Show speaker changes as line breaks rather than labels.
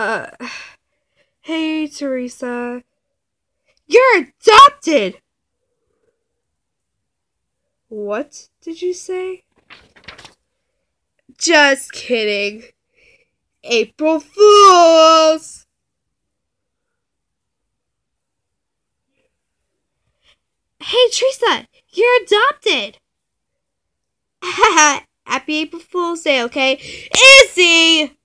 Uh, hey, Teresa. You're adopted! What did you say? Just kidding. April Fools! Hey, Teresa, you're adopted! Haha, happy April Fool's Day, okay? Izzy!